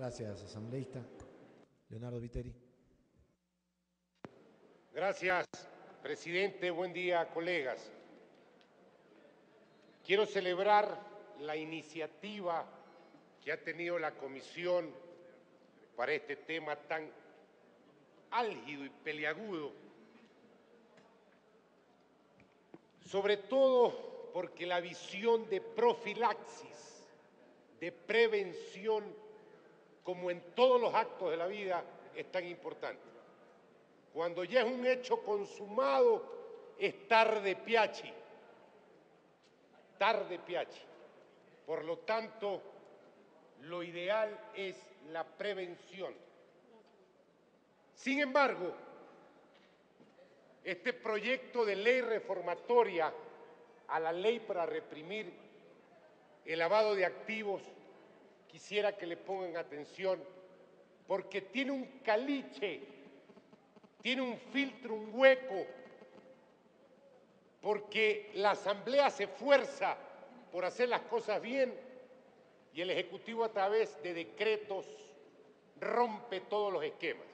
Gracias, asambleísta. Leonardo Viteri. Gracias, presidente. Buen día, colegas. Quiero celebrar la iniciativa que ha tenido la comisión para este tema tan álgido y peliagudo, sobre todo porque la visión de profilaxis, de prevención, como en todos los actos de la vida, es tan importante. Cuando ya es un hecho consumado, es tarde piachi. Tarde piachi. Por lo tanto, lo ideal es la prevención. Sin embargo, este proyecto de ley reformatoria a la ley para reprimir el lavado de activos, quisiera que le pongan atención, porque tiene un caliche, tiene un filtro, un hueco, porque la Asamblea se esfuerza por hacer las cosas bien y el Ejecutivo a través de decretos rompe todos los esquemas.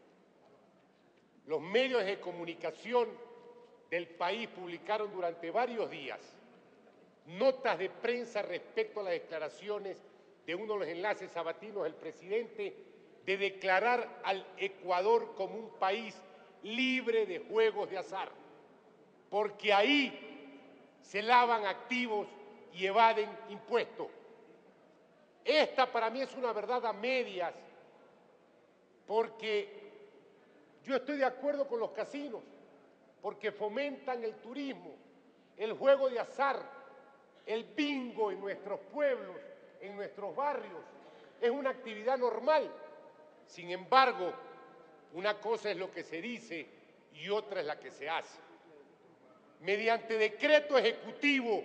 Los medios de comunicación del país publicaron durante varios días notas de prensa respecto a las declaraciones de uno de los enlaces sabatinos del presidente de declarar al Ecuador como un país libre de juegos de azar, porque ahí se lavan activos y evaden impuestos. Esta para mí es una verdad a medias, porque yo estoy de acuerdo con los casinos, porque fomentan el turismo, el juego de azar, el bingo en nuestros pueblos, en nuestros barrios. Es una actividad normal. Sin embargo, una cosa es lo que se dice y otra es la que se hace. Mediante decreto ejecutivo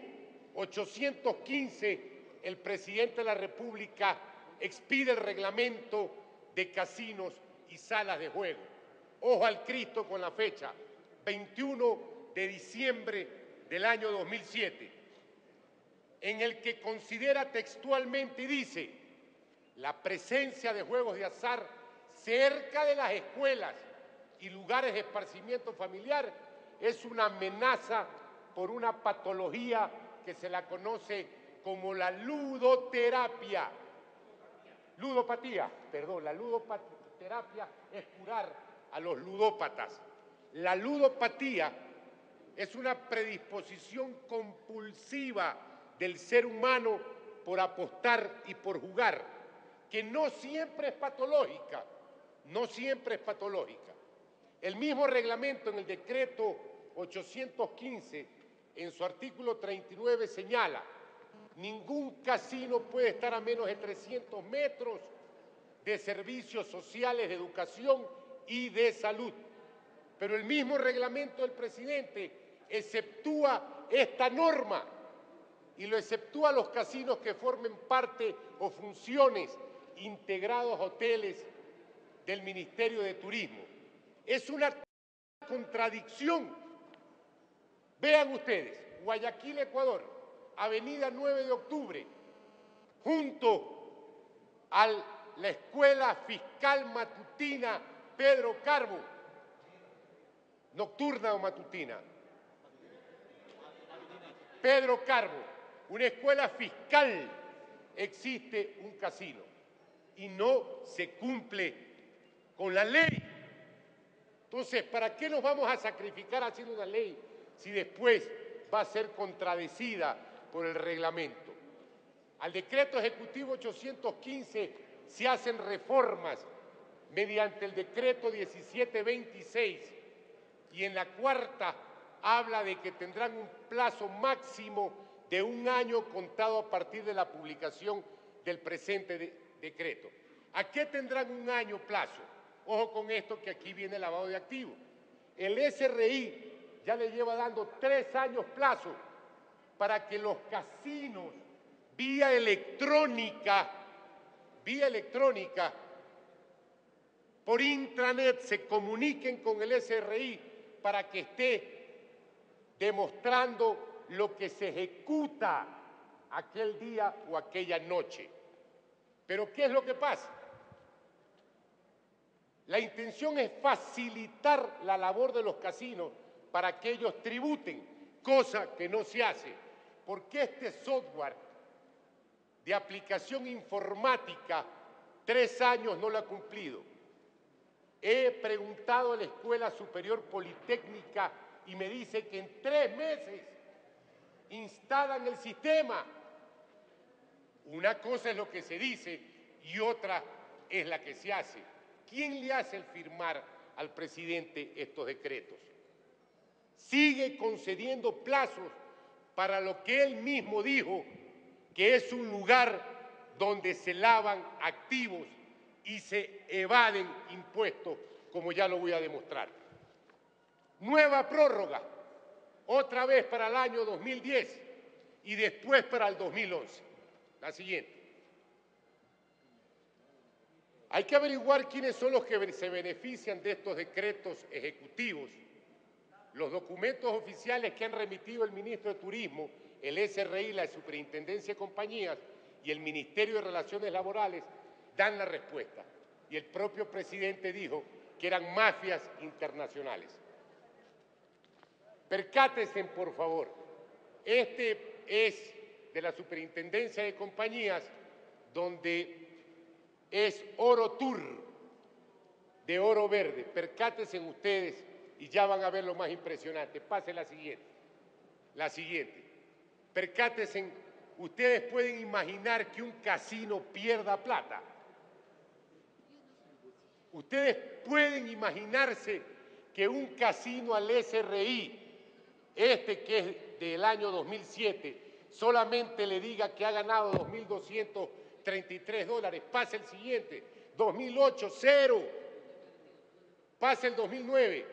815, el presidente de la República expide el reglamento de casinos y salas de juego. Ojo al Cristo con la fecha, 21 de diciembre del año 2007, en el que considera textualmente y dice: la presencia de juegos de azar cerca de las escuelas y lugares de esparcimiento familiar es una amenaza por una patología que se la conoce como la ludopatía. La ludopatía es curar a los ludópatas. La ludopatía es una predisposición compulsiva del ser humano por apostar y por jugar, que no siempre es patológica, El mismo reglamento en el decreto 815, en su artículo 39, señala: ningún casino puede estar a menos de 300 metros de servicios sociales, de educación y de salud. Pero el mismo reglamento del presidente exceptúa esta norma y lo exceptúa a los casinos que formen parte o funciones integrados a hoteles del Ministerio de Turismo. Es una contradicción. Vean ustedes, Guayaquil, Ecuador, avenida 9 de octubre, junto a la Escuela Fiscal Matutina Pedro Carbo, nocturna o matutina, Pedro Carbo, una escuela fiscal, existe un casino y no se cumple con la ley. Entonces, ¿para qué nos vamos a sacrificar haciendo una ley si después va a ser contradecida por el reglamento? Al decreto ejecutivo 815 se hacen reformas mediante el decreto 1726 y en la cuarta habla de que tendrán un plazo máximo de 1 año contado a partir de la publicación del presente decreto. ¿A qué tendrán 1 año plazo? Ojo con esto, que aquí viene el lavado de activos. El SRI ya le lleva dando 3 años plazo para que los casinos vía electrónica, por intranet se comuniquen con el SRI para que esté demostrando lo que se ejecuta aquel día o aquella noche. Pero ¿qué es lo que pasa? La intención es facilitar la labor de los casinos para que ellos tributen, cosa que no se hace, porque este software de aplicación informática 3 años no lo ha cumplido. He preguntado a la Escuela Superior Politécnica y me dice que en 3 meses instalan el sistema. Una cosa es lo que se dice y otra es la que se hace. ¿Quién le hace el firmar al presidente estos decretos? Sigue concediendo plazos para lo que él mismo dijo que es un lugar donde se lavan activos y se evaden impuestos, como ya lo voy a demostrar. Nueva prórroga, otra vez para el año 2010 y después para el 2011. La siguiente. Hay que averiguar quiénes son los que se benefician de estos decretos ejecutivos. Los documentos oficiales que han remitido el ministro de Turismo, el SRI, la Superintendencia de Compañías y el Ministerio de Relaciones Laborales dan la respuesta. Y el propio presidente dijo que eran mafias internacionales. Percátense, por favor. Este es de la Superintendencia de Compañías, donde es Oro Tour, de oro verde. Percátense ustedes y ya van a ver lo más impresionante. Pase la siguiente. La siguiente. Percátense, ustedes pueden imaginar que un casino pierda plata. Ustedes pueden imaginarse que un casino al SRI, que es del año 2007, solamente le diga que ha ganado $2.233. Pase el siguiente. 2008, 0. Pase el 2009.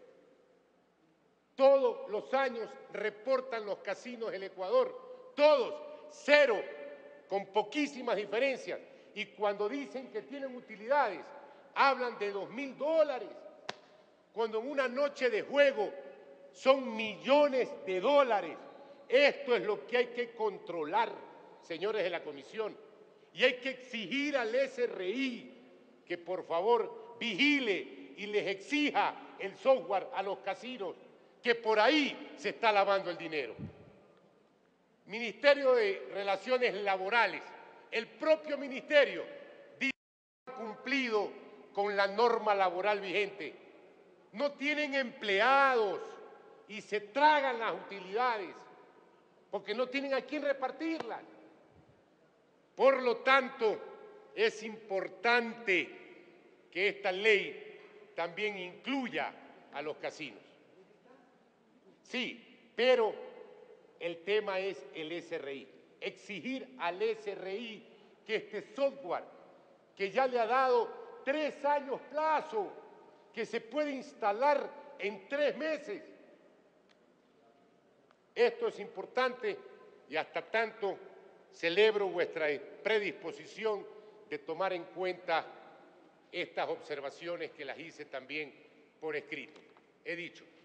Todos los años reportan los casinos del Ecuador. Todos, 0, con poquísimas diferencias. Y cuando dicen que tienen utilidades, hablan de $2.000, cuando en una noche de juego son millones de dólares. Esto es lo que hay que controlar, señores de la Comisión. Y hay que exigir al SRI que por favor vigile y les exija el software a los casinos, que por ahí se está lavando el dinero. Ministerio de Relaciones Laborales. El propio ministerio dice que ha cumplido con la norma laboral vigente. No tienen empleados y se tragan las utilidades porque no tienen a quién repartirlas. Por lo tanto, es importante que esta ley también incluya a los casinos. Sí, pero el tema es el SRI. Exigir al SRI que este software, que ya le ha dado 3 años plazo, que se puede instalar en 3 meses. Esto es importante y hasta tanto celebro vuestra predisposición de tomar en cuenta estas observaciones que las hice también por escrito. He dicho,